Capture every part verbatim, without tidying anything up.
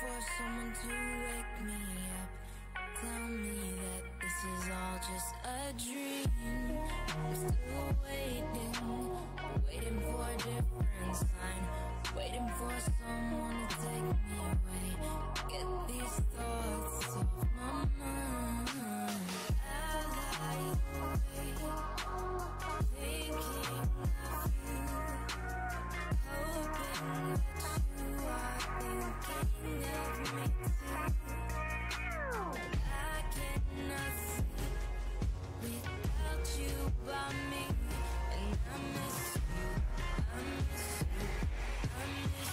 for someone to wake me up, tell me that this is all just a dream. I'm still waiting, waiting for a different sign, waiting for someone to take me away, get these thoughts off my mind. I lie awake, thinking of you, hoping that you are thinking of me too. I cannot sleep without you by me, and I miss you, I miss you, I miss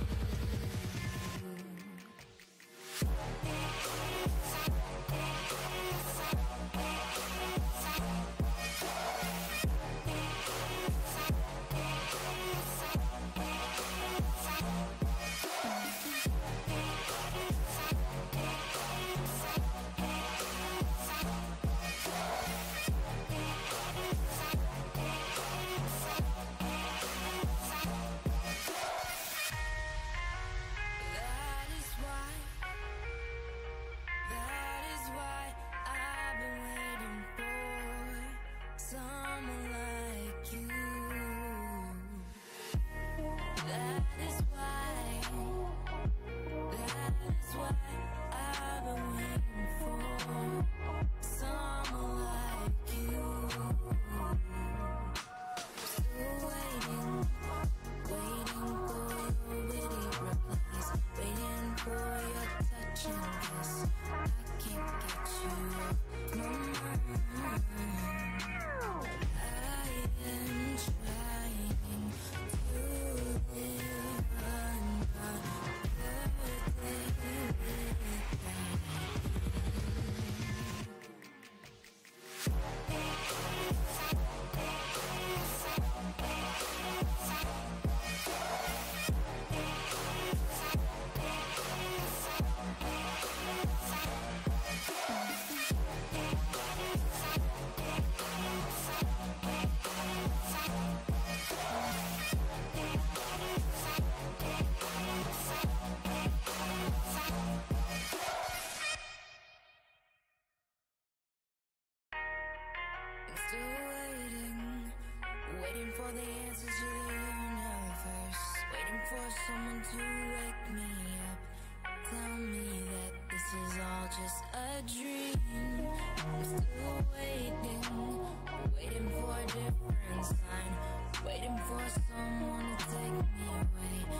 just a dream. I'm still waiting, waiting for a different sign, waiting for someone to take me away.